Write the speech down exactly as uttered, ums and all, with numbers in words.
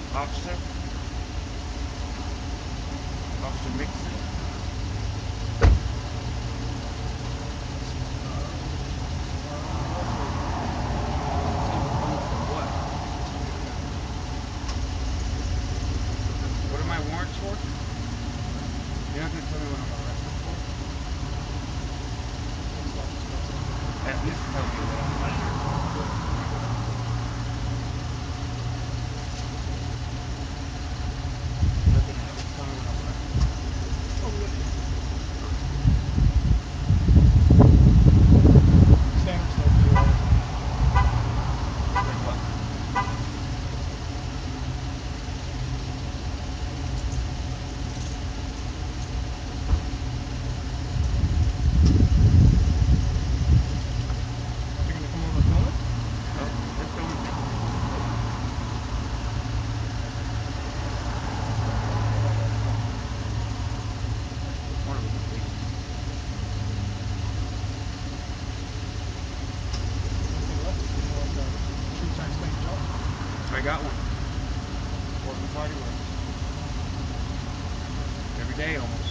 Officer. Officer Mixson. What are my warrants for? You're not going to tell me what I'm arrested for? At least tell me that I'm arrested. Nothing else. Tell me what I'm arrested for. Oh, yeah. Standard stuff for you. Like what? You're gonna come over and film it? Oh, let's go with me. One of them, please. Anything left? You know, like, uh, true time spent job? I got one. Working party works. Every day almost.